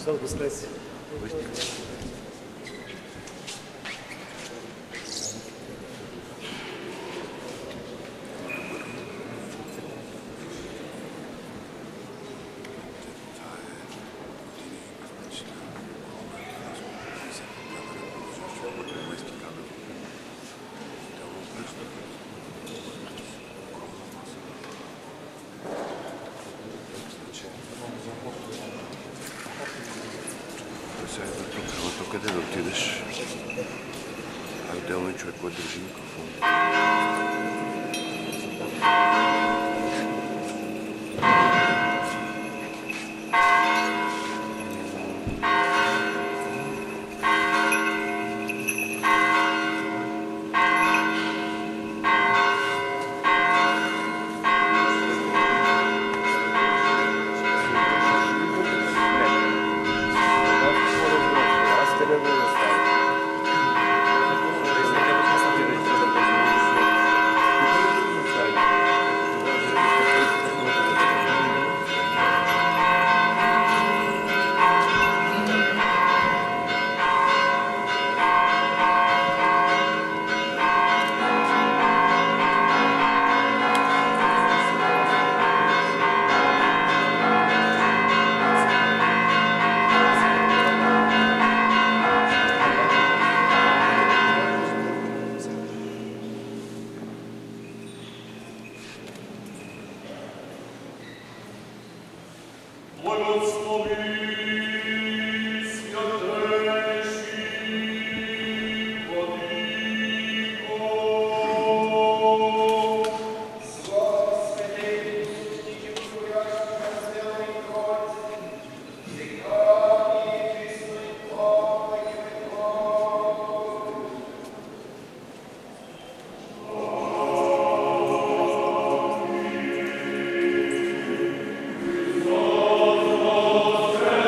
Христос Воскресе! Къде да отидеш? А отделно човек, който държи микрофон. Oh,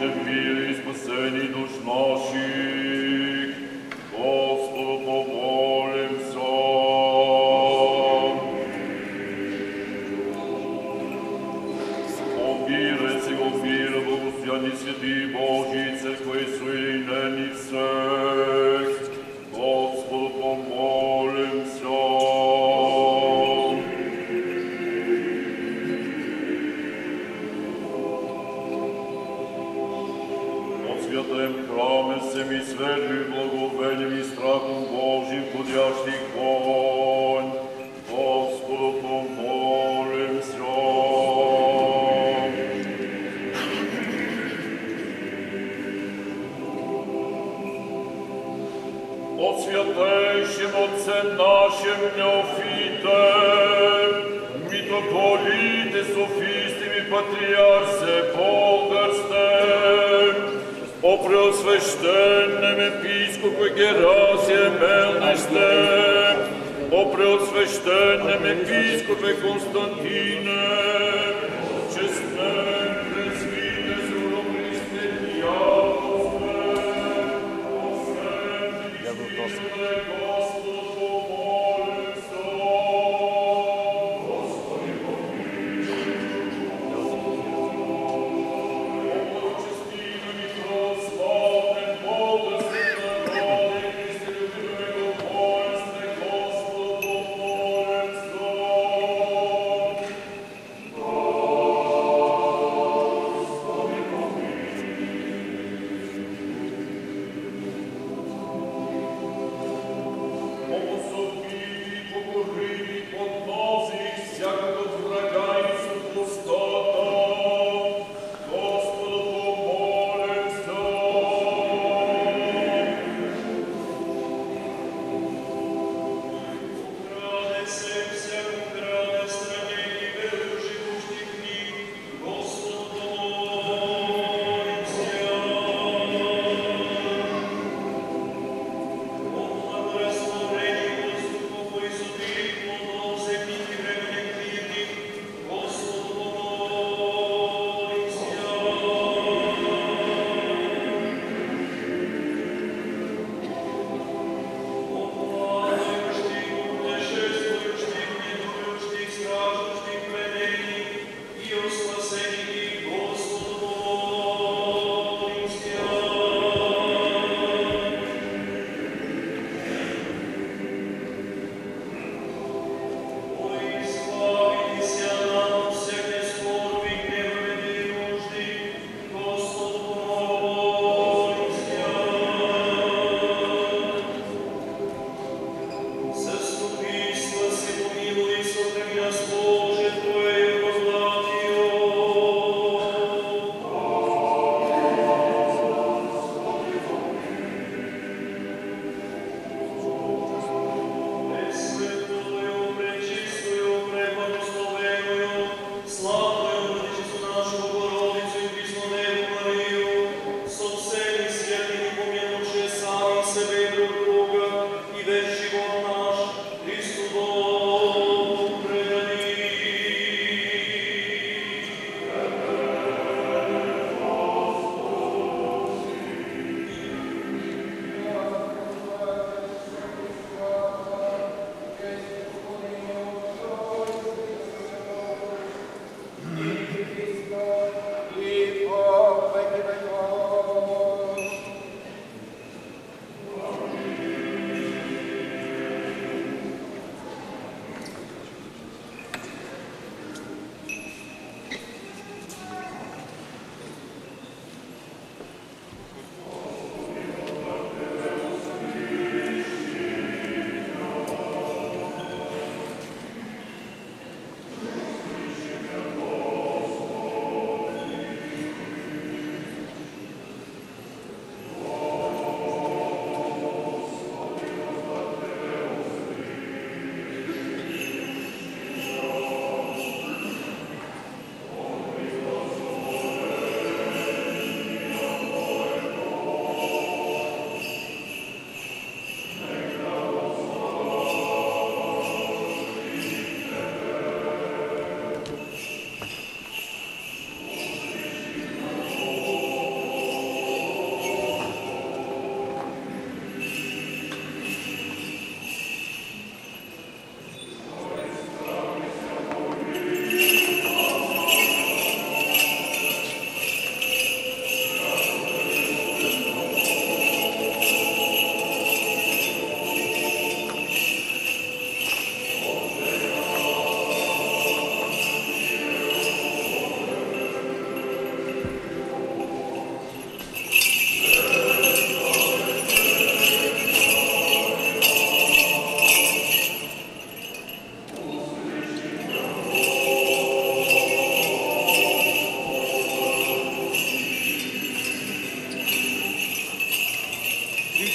Oh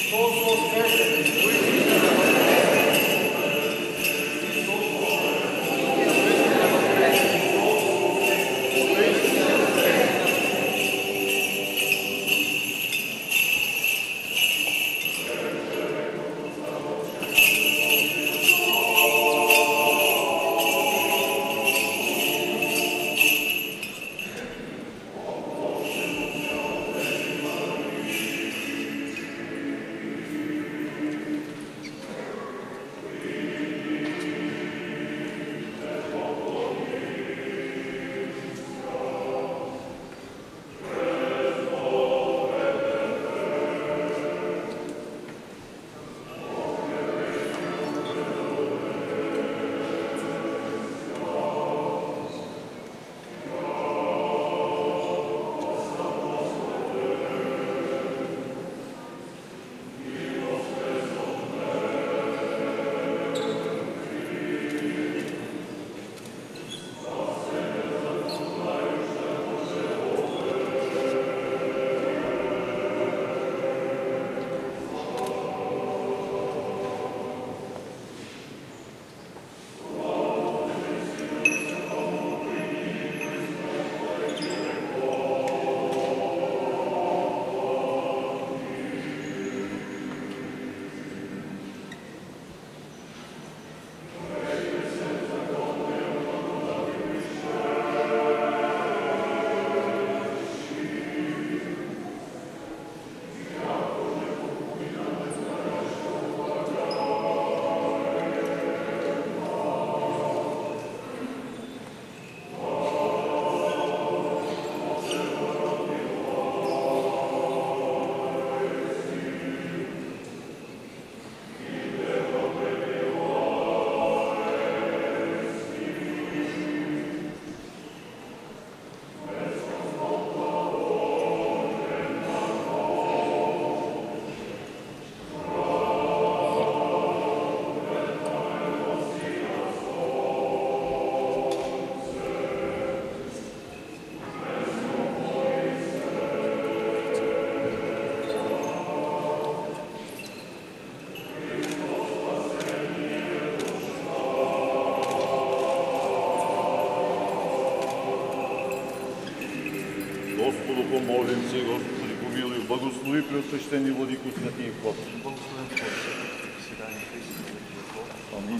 Господу помолим се, Господи помилуй, благослови преосвещени владико святия ход. Амин.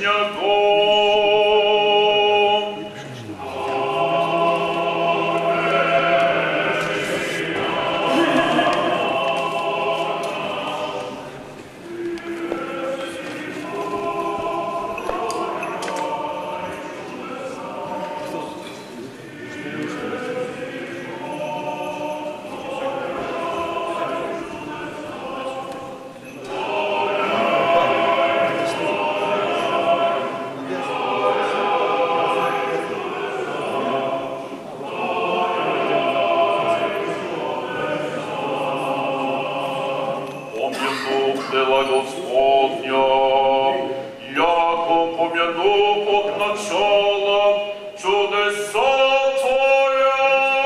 Дела Господня, яко помяну от начала чудеса Твоя.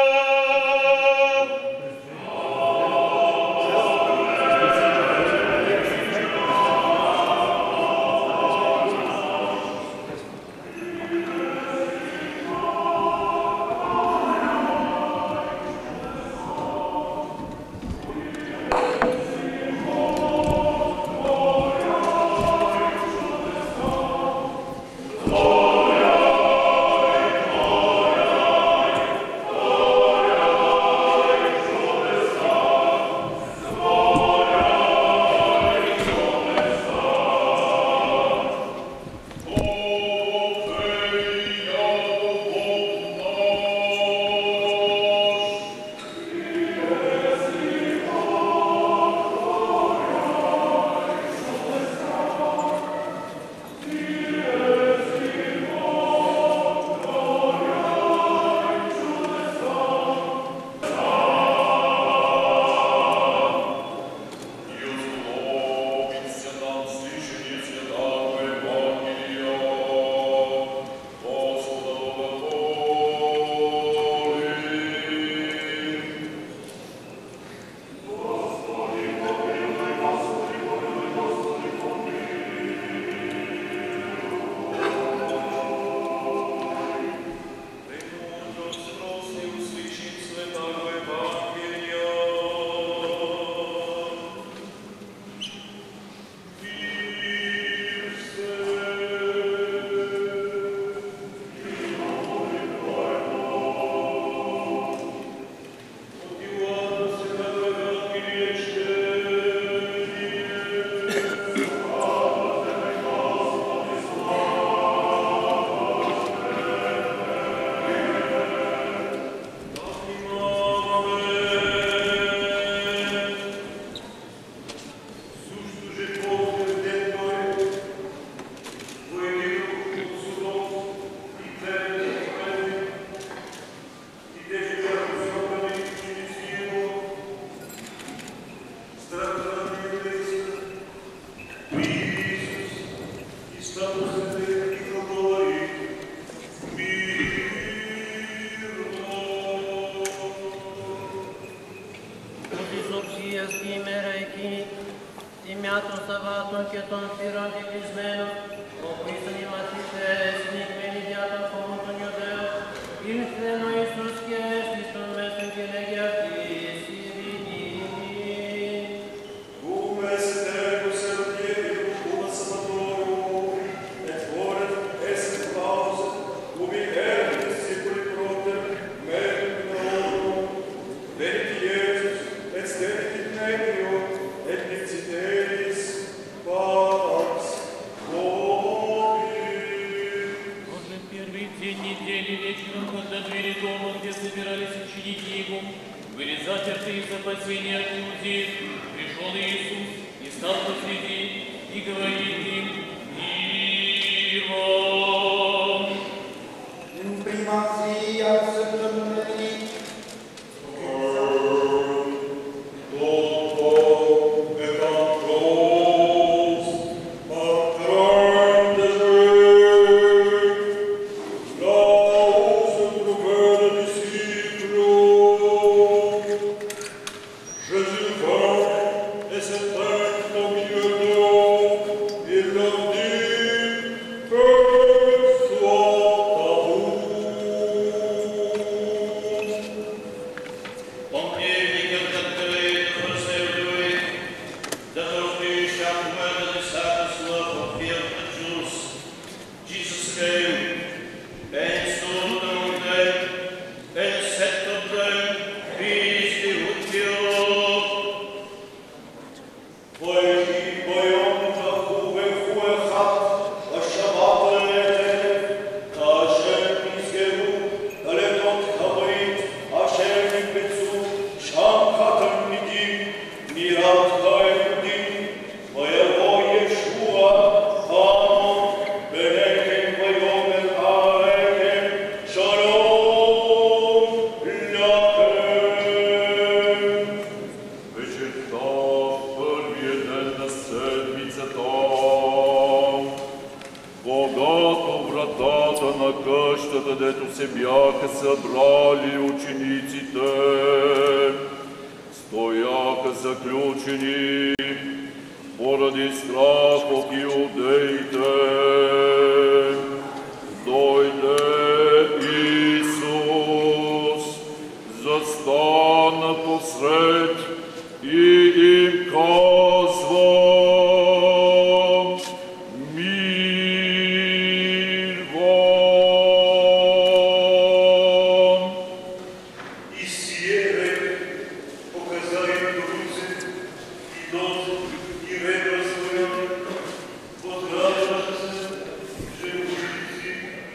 Τιμιάτων Σαββάτων και των θύρων δικλεισμένων, όπου ήσαν οι μαθητές, νικμένοι δια των φόβων των Ιουδαίων, ήλθεν ο Ιησούς και έστησον μέσον και λέγει αυτής ειρήνη. Запертый из опасения от иудеев, пришел Иисус и стал посреди и говорит им: «Мир вам!» Jésus vint et se tint au milieu d'eux, et leur на къщата, дето се бяха събрали учениците. Стояха заключени поради страх от иудеите. Дойде Исус, застана посред и им казва: мир вам! И сие показа им руце и нос и ребра своя, возрадваше се, че ученици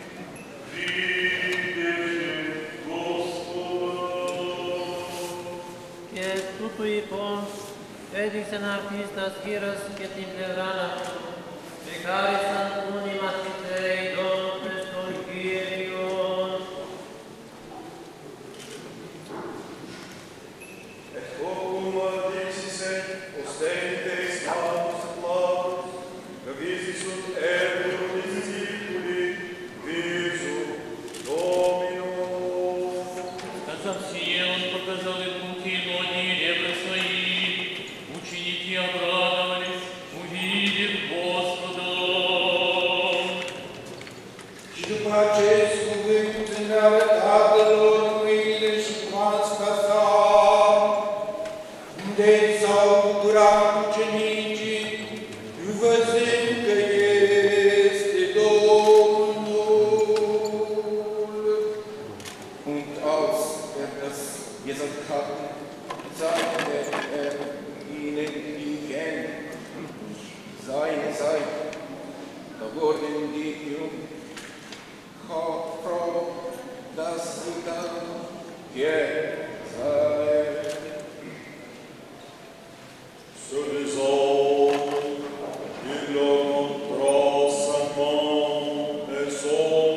видеше Господа. Και τούτου λοιπόν έδειξε να αρθίστας χείρας και την πλευράνα, και χάρισαν ούν οι μαθηταίοι δόντες των Κύριων. Et quocum dixisse, ostente status Claus, visis ut erbum discipuli, visu Domino. Сказав сие, он показал им пути ноги и ребра свои. Ученики обрадовались, увидев Господа. Și după acest cuvânt ne-a Tatălor mâinile și coasca sa, unde s-au bucurat ucenicii, văzând că este Domnul. Und als das gesagt hatten, sagte ihnen die Hände, seine Seite. Da wurden die Jungen froh, dass sie dann hier seien. Ce les hommes, ils l'ont transcendant et son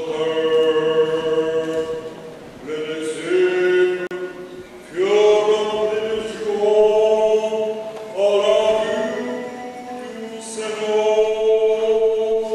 cœur, les disciples furent remplis de joie à la vue du Seigneur.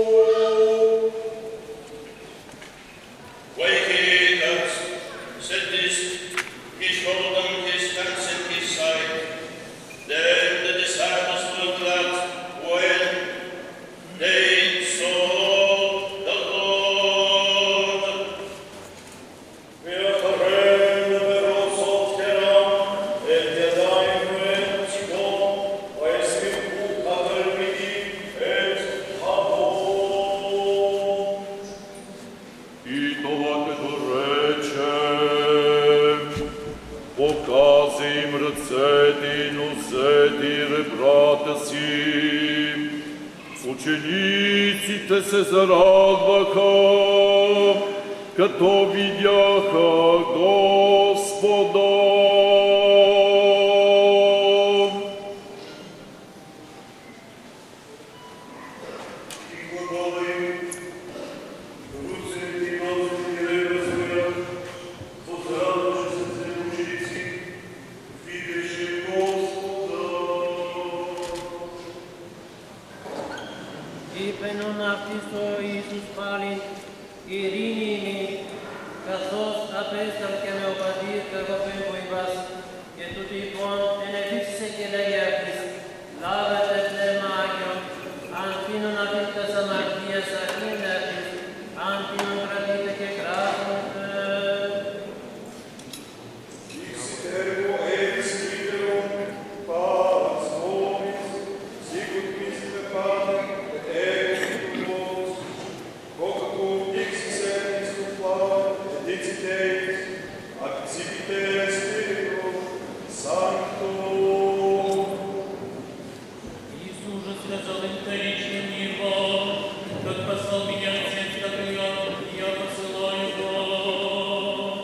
Vaikigat, settis, kisholdan kiskansen kissait, den de disarmas glad, when they saw the Lord. Wir verrennen per oss åtkeram, et jadaim ventikon, og eskim ukavermidi, et habon. И това като речем, показа им ръцете и носете и ребрата си. Учениците се зарадваха, като видяха Господа. И глаголи, руце и нос и ребра своя, возрадваше се ученици, видеше Господа. Είπενον αυτής ο Ιησούς πάλιν, ειρήνη, καθώς απέσταλ και με ο πατήρ κακοπέν βοηβάς, και τούτη λοιπόν ενεφύσισε και λέγε αυτής, λάβετε πνεύμα Άγιον, αν φύνον αυτήν τας αμαρτίας αρχήν αυτής, αν φύνον κρατείτε και κράζονται. Ixitergo eris liberum, pars nobis, sicut misite Pater, et equus quocum dixis eris cum Pater, et dixiteis, accipite Spiritu Sancto. Иисус же сказал им вторично: мир вам, как послал меня Отец, так и я посылаю вам.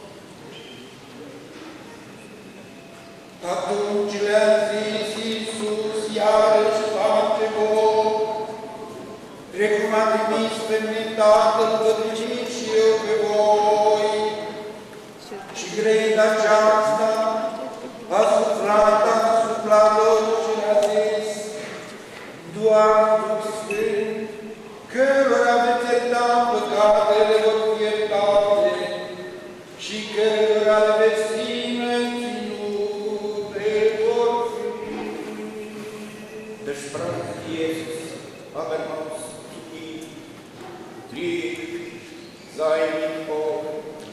Atunci le-a zis Iisus iarăși Tatălor, precum a trimis pe mine Tatăl, vă trimit și eu pe voi. Și grei aceasta a suflat asupra lor și le-a zis: Doamne Sfânt, cărora veți ierta păcatul, habermus Zainico,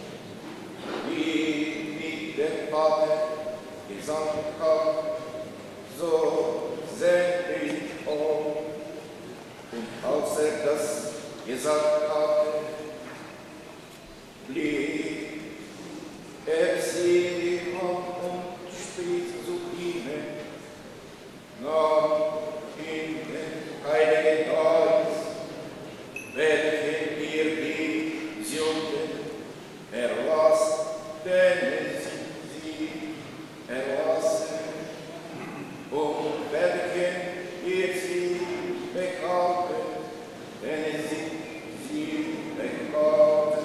den Pater, Gesamtkampf, so sendlich und als das gesagt hatte, blieb sie die Hand und spricht zu ihnen, nahm in den Heiligen Geist, welchen ihr die Sünden erlasst, denen sie erlassen, und welchen ihr sie behalten, denen sie behalten.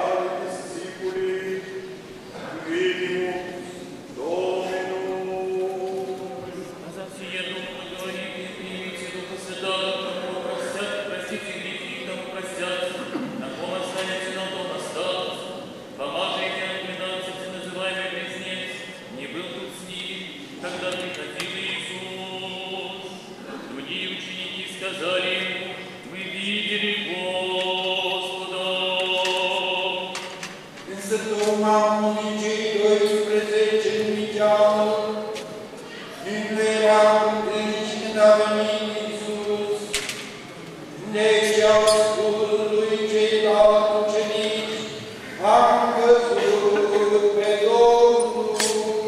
Domino în verea întâi când a venit Iisus, deci au spus lui ceilalți ucenici, am căzut pe Domnul.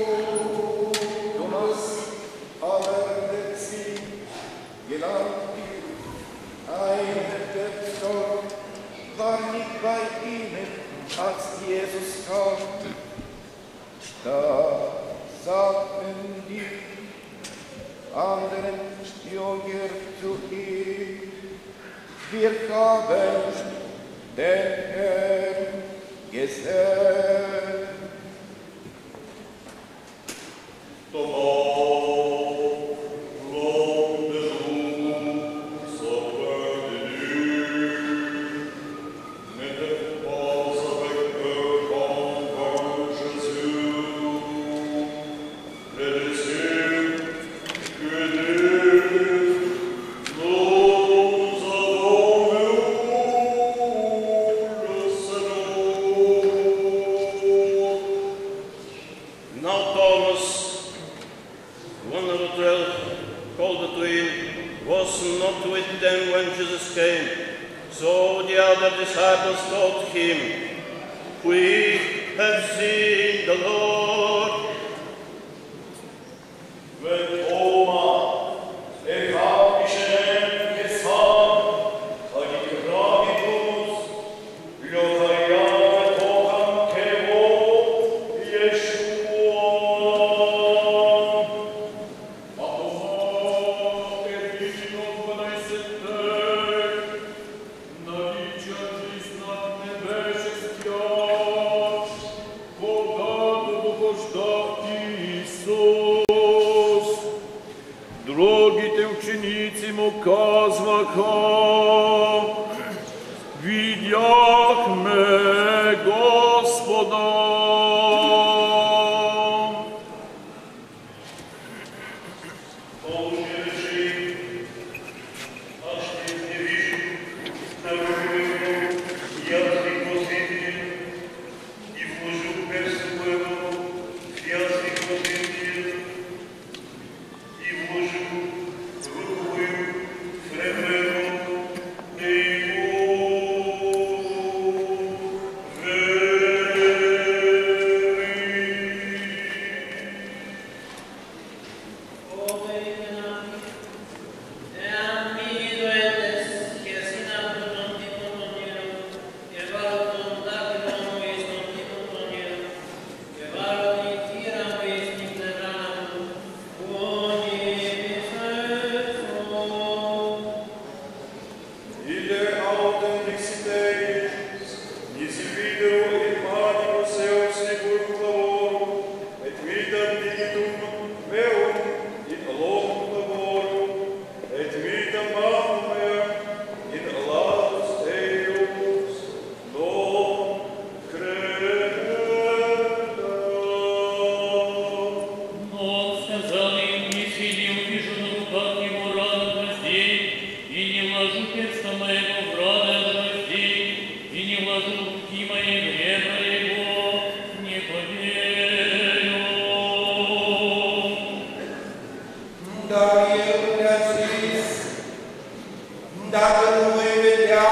Thomas aber der sie gelangt, eine Person war nicht bei ihnen, als Jesus kam. Da sagten die anderen Jünger zu ihm, wir haben den Herrn gesehen. Now Thomas, one of the 12, called the twin, was not with them when Jesus came. So the other disciples told him, we have seen the Lord. When Thomas evangelium gesang, agigravitus, Lotharia tocam kevo, Yeshua. Другите ученици му казваха, видяхме Господа. Он же решил, аж не вижу, на руку язык возлюбил, и вложу перст своего в язык возлюбил, и вложу руку мою в ребро, и In der Authentizität, die sie wiederum in Manibus Eos Libur Lavorum, et vitam digitum meum in Locum Lavorum, et vitam manum meum in Latus Eius, non credam. Он сказал им, если не увижу на руках его ран от гвоздей, и не вложу перста моего в раны от гвоздей, и не вложу руки мои в ребра его, не поверю. Dar el le-a zis, dacă nu voi vedea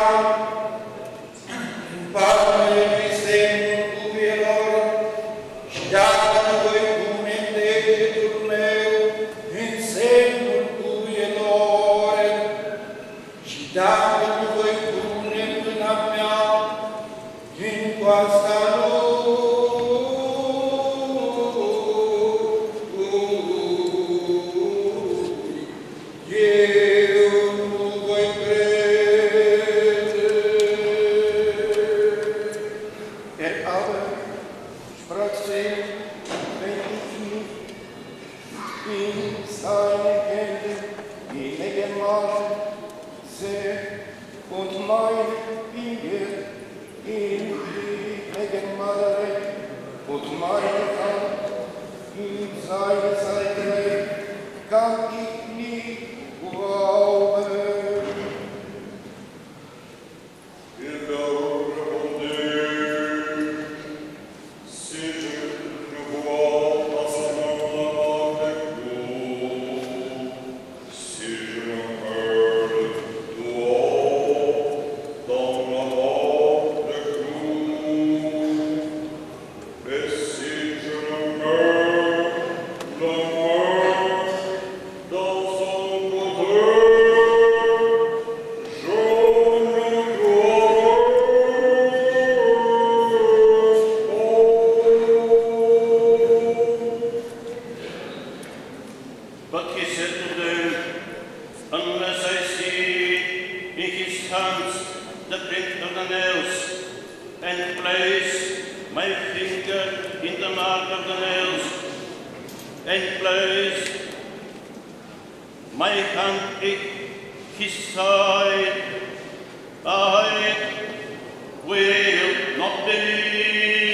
palmele lui semnul cuvielor și dacă nu voi pune degetul meu în semnul cuvielor și dacă nu voi pune mâna mea în coasta eu nu voi crede. Aber sprach sie, wenn ich mich in seine Hände gelegen mache, sehe und meine Finger in die legen mache und meine Hand in seine Seite lege, kann ich nicht glauben. Сижу, любовь, а сама But he said to them, unless I see in his hands the print of the nails, and place my finger in the mark of the nails, and place my hand in his side, I will not believe.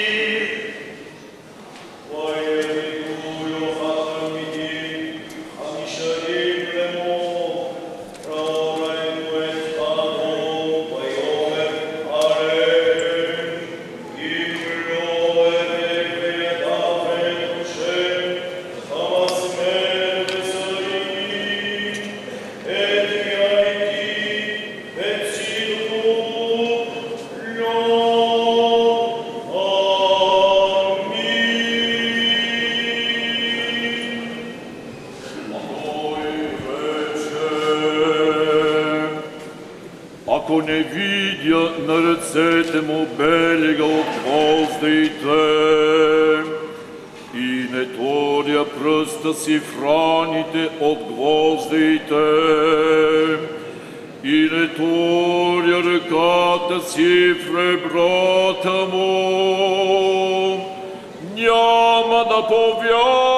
Ако не видя на ръцете му белега от гвоздите и не торя пръста си в раните от гвоздите и не торя ръката си в ребрата му, няма да повярвам.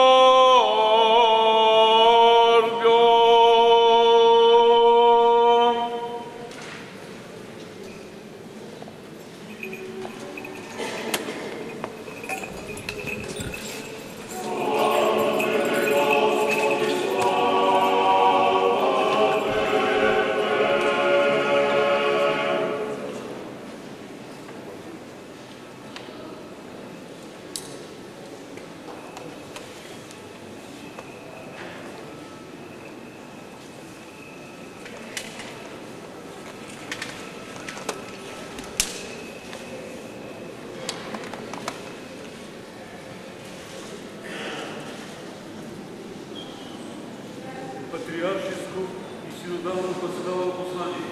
Патриаршеско и синодално пасторално послание.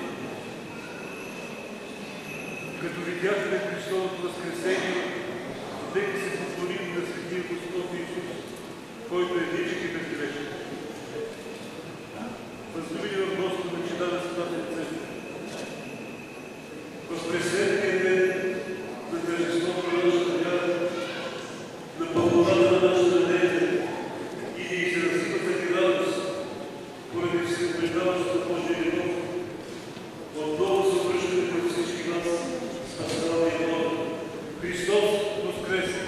Като видяхме Христовото възкресение, нека се поклоним на Светия Господ Исус, който е вечен и безгрешен. Възлюбени в Господа, че даде Святата Църква. В пресветния ден на тържеството на нашата вяра, на пълнотата на нашата надежда и да изразим тази радост, поради всеобладаващата Божия любов, отново се обръщаме към всички нас с пасторална и молитва. Христос воскресе!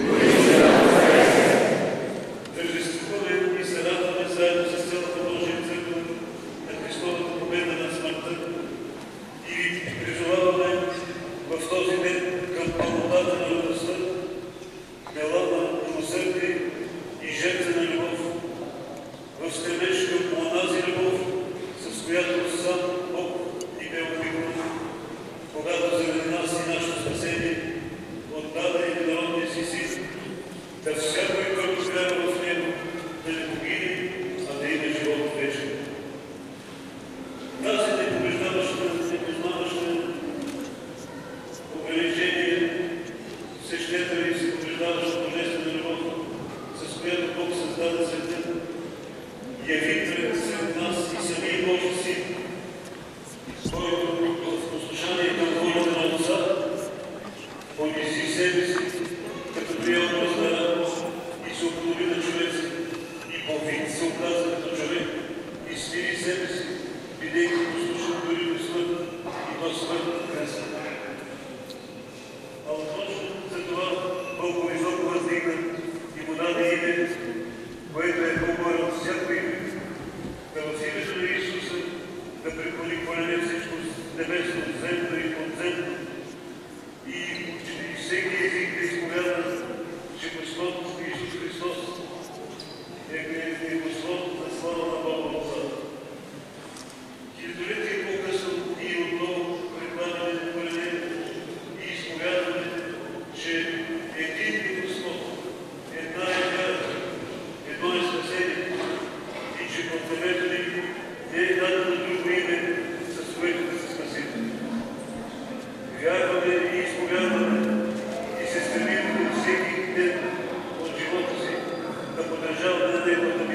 Тържествуваме и се радваме заедно с цялата Божия църква на Христовата победа над смъртта и ви призоваваме в този ден към пълнотата на радостта, смела на милосърдие и жертва на любов, в стремеж към онази любов, с която сам Бог ни бе обикнал, когато заради нас и нашето спасение отдаде единородния си Син, да всякой, който вярва в Него, да не погине, а да има живот вечен. Тази непознаваща ограничение се щета и се побеждаваща божествена любов, с която Бог създаде света, яви сред нас и самия Божи Син, който в послушание към волята на Отца понизи себе си, като прие образ на раб и се уподоби на човек и по вид се оказа като човек и свири себе си, бидейки послушен дори до смърт и до смърт кръст. А точно за това Бог го високо въздигна и му даде име, което е по-горе от всяко име, да в името на Исуса да преклони колене всичко небесно, земно и подземно и всеки език да изповяда, че Господ Исус Христос е Господ на слава на Бога Отца. Хилядолетия по-късно ние отново прекладаме колене и изповядаме, че един е Господ, една е вяра, едно е спасение и че под небето ни не е дадено друго име, с което да се спасим. Вярваме и изповядваме и се стремим към всеки ден от живота си да поддържаваме на Неговата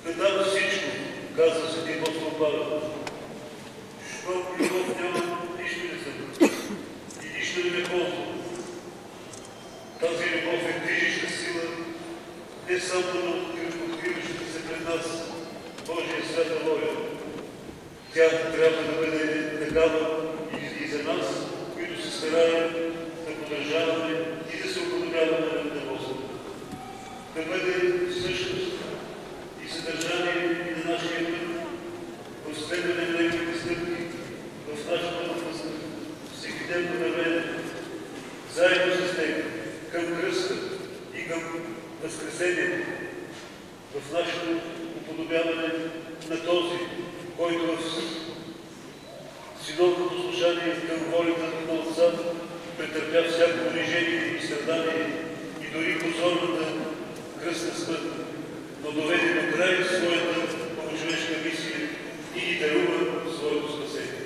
да дам всичко, каза Свети апостол Павел. Щом любов няма, нищо не съм и нищо не ме ползва. Тази любов е движеща сила, не само на откриващата се пред нас Божия свята воля. Тя трябва да бъде такава и за нас, които се стараем да поддържаваме и да се уподобяваме на Господа. Да бъде същност и съдържание и на нашия път, в следване на неговите стъпки, в нашата всекидневно вървене, заедно с него, към кръста и към възкресението, в нашето уподобяване на този, който в синовно послушание към волята на Отца претърпя всяко унижение и страдание и дори позорната кръстна смърт, но доведе до край своята богочовешка мисия и ни дарува своето спасение.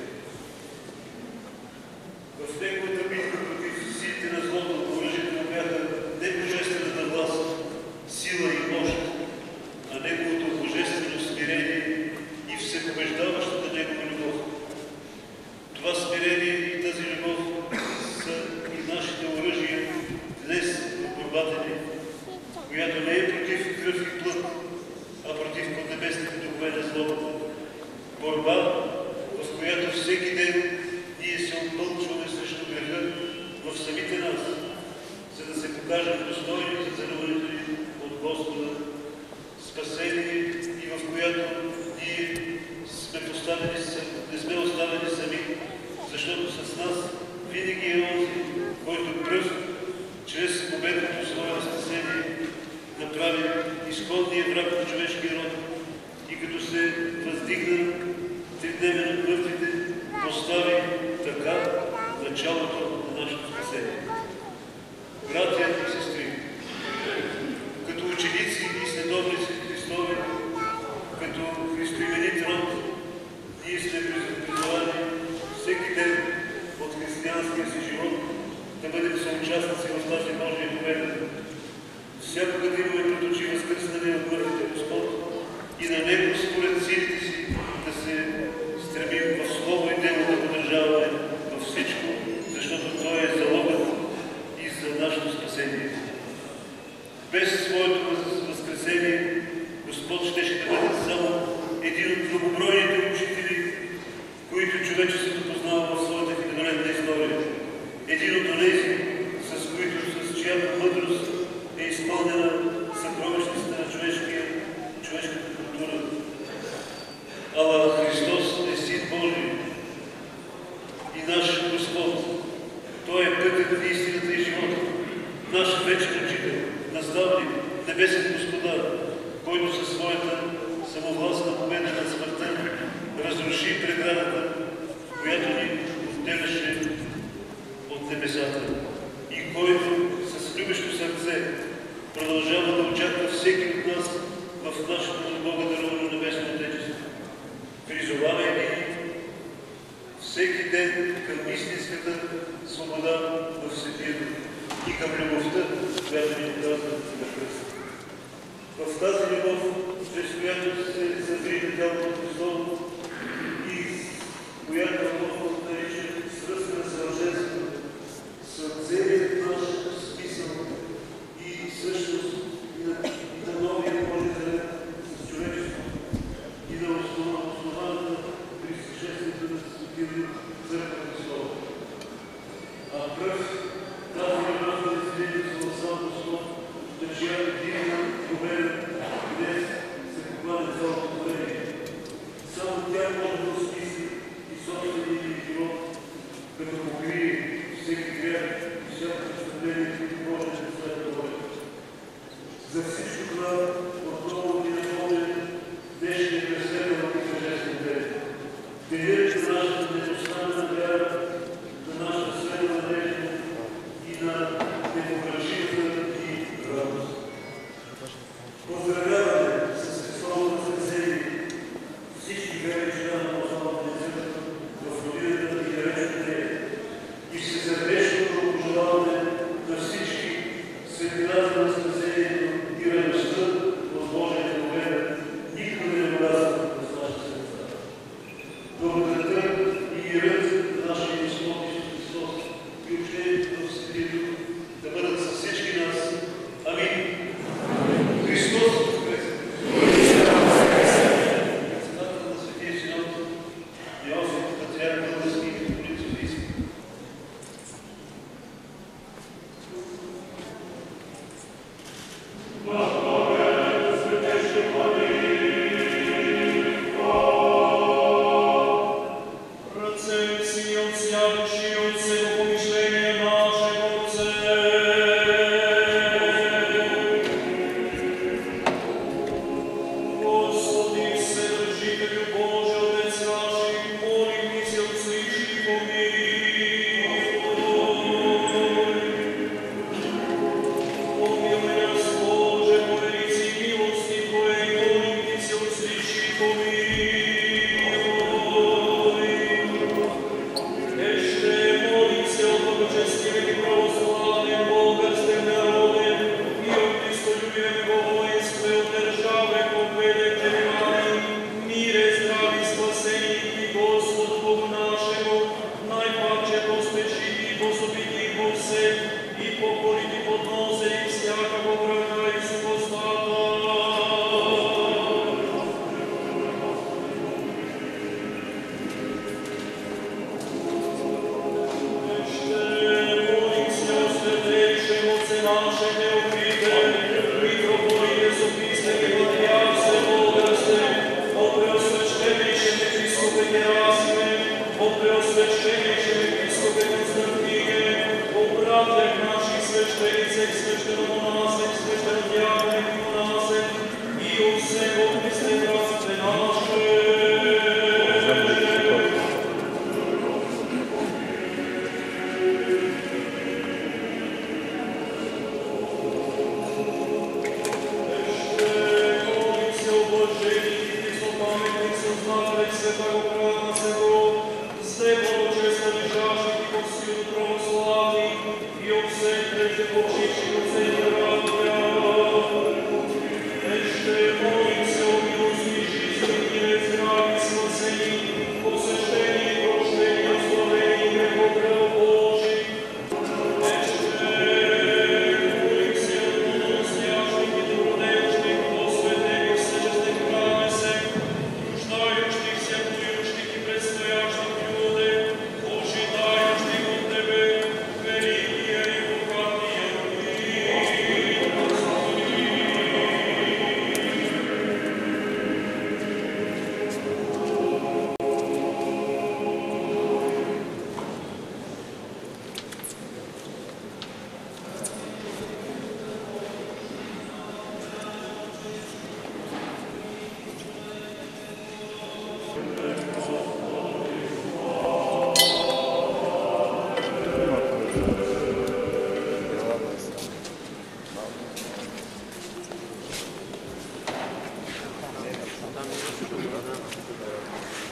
В неговата битка против силите на злото оръжието му бяха не божествената власт, сила и мощ, а неговото божествено смирение и всепобеждаващата негова любов. Това смирение и тази любов са и нашите оръжия днес в борбата ни, която не е против кръв и плът, а против поднебесните духове на злобата. Борба, в която всеки ден ние се опълчваме срещу греха в самите нас, за да се покажем достойни за царуването ни от Господа, спасение и в която ние не сме оставени сами, защото с нас винаги е онзи, който пръв, чрез победното свое спасение, направи изходния враг на човешкия род и като се въздигна тридневен от мъртвите, постави така началото на нашето спасение. Братя и сестри, като ученици и следовници Христови, като христоименит род, ние сме призовани всеки ден от християнския си живот да бъдем съучастници в тази Божия победа. Всякога да имаме пред очи възкръснане от мъртвите Господ и на Него според силите си да се стремим в слово и дело да поддържаваме във всичко, защото Той е залогът и за нашето спасение. Без своето възкресение Господ щеше да бъде само един от многобройните учители, които човечеството познава в своята хилядолетна история. Един от онези, с чиято мъдрост е изпълнена съкровищата на човешката култура. Ала Христос е Син Божий и наш Господ. Той е пътят, истината и живота. Наш вечен учител, наставник, небесен Господар, който със своята самовластна победа над смъртта разруши преградата, която ни отделяше от небесата и който с любещо сърце продължава да очаква всеки от нас в нашето от Бога даровано небесно Отечество. Призовавайки ни всеки ден към истинската свобода в Светия Дух и към любовта, която ни оказва на кръста. В тази любов, чрез която се съзриде тялото Христово и която Господ нарича свръзка на съвършенство, с целият наш смисъл и същност и на новия Божия завет с човечеството и на основаната при съшествието на Светия Църква Христова. А пръв тази любов да свидетелства в сам Господ, да чия дивна победа днес се покланя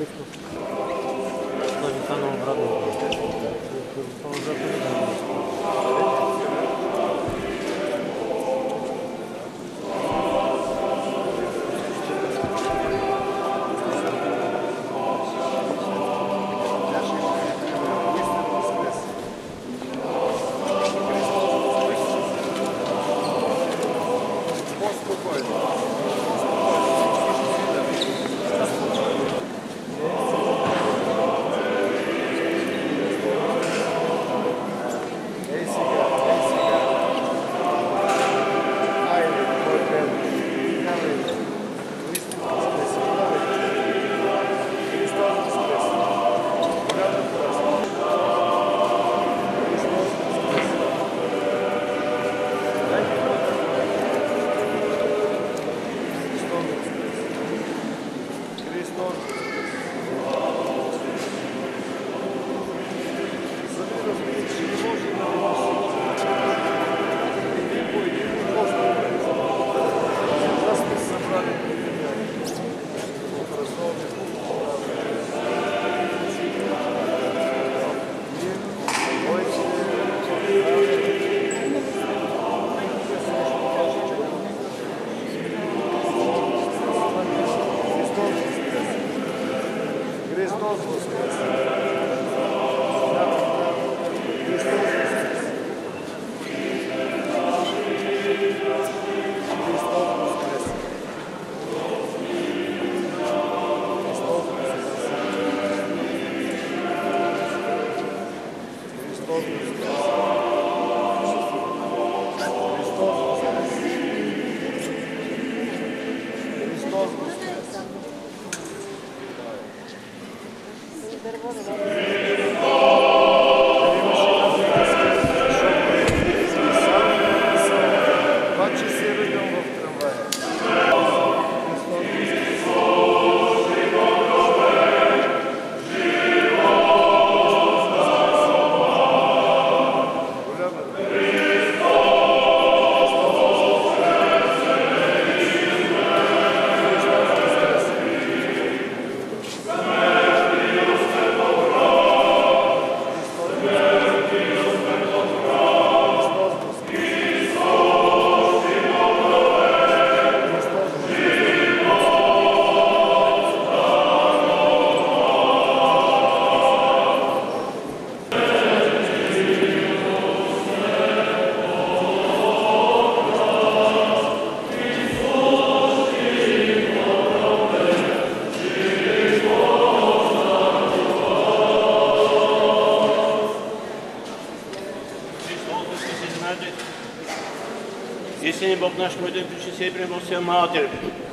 Истинный Бог наш, мой Дом, причисей, Пребожия Матерь,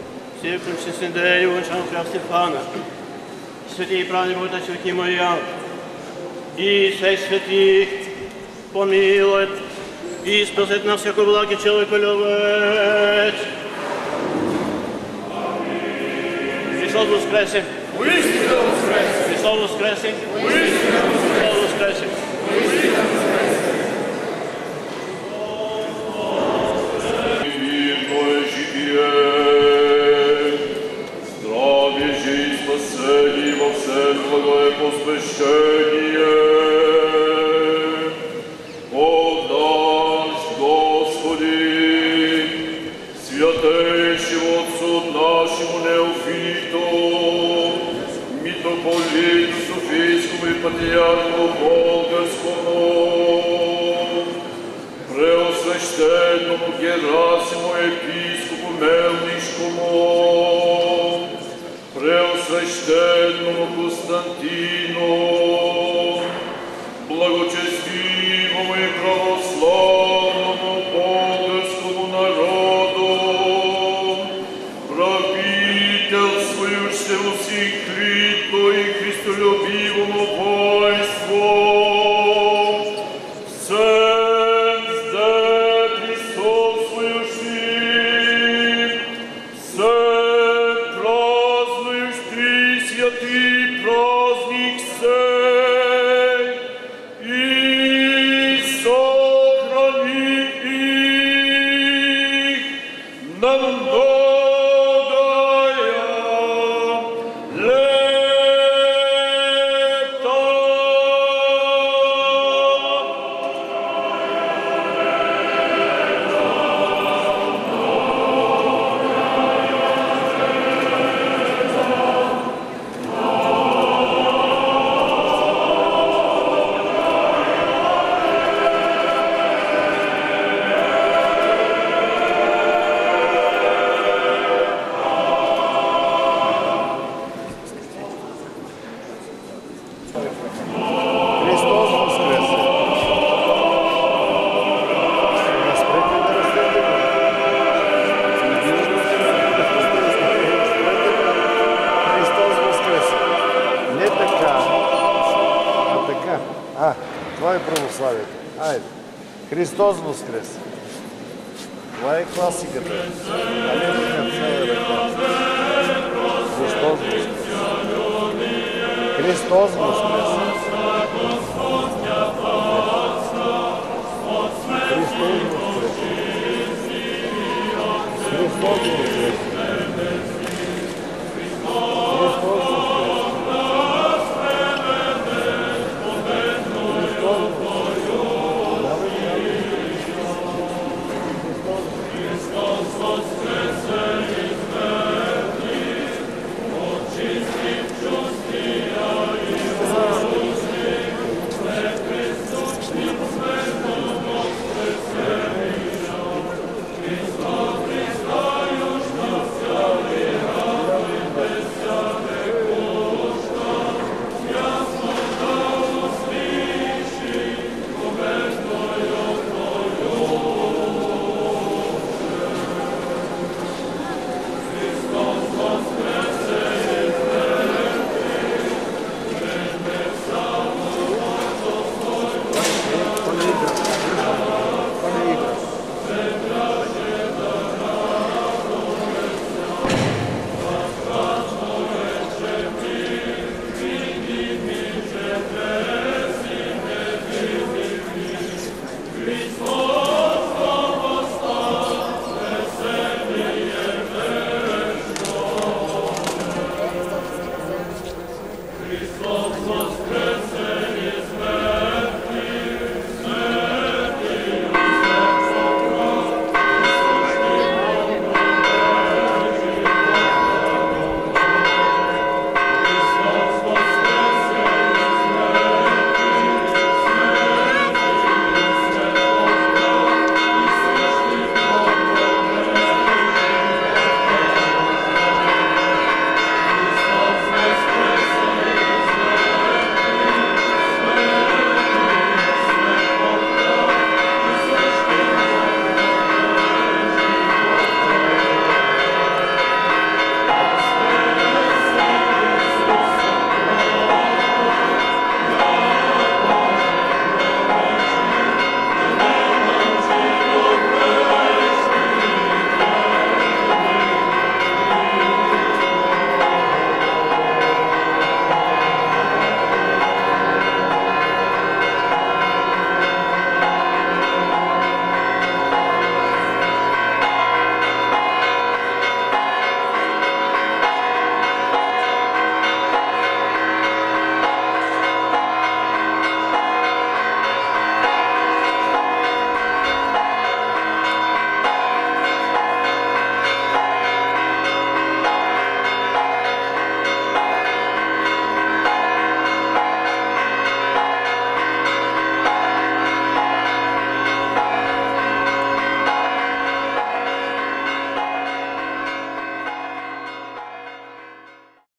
все причисей, да и Иван Храм Стефана, святые правды Бога, святые Мария, и всех святых помилует, и спасет нас всякой благи человеку любит. Христос воскресе! Христос воскресе! Христос воскресе! Здравие же и спасение во всем благое посвящение. Отдашь, Господи, святейшему Отцу нашему Неофиту, митрополиту Софийскому и патриарху Болгарскому, преосвященному Герасиму епископу Мелнишкому, преосвященному Константину, благочестивому и православному болгарскому народу, правительствующему синклиту и христолюбивому войску, всем здесь присутствующим, всем празднующий святый праздник сей, и сохрани их нам многое лет. е православието. Айде. Христос воскрес! Това е класиката. Али на цяла ръка. Христос воскрес! Христос воскрес! Христос воскрес! Христос воскрес!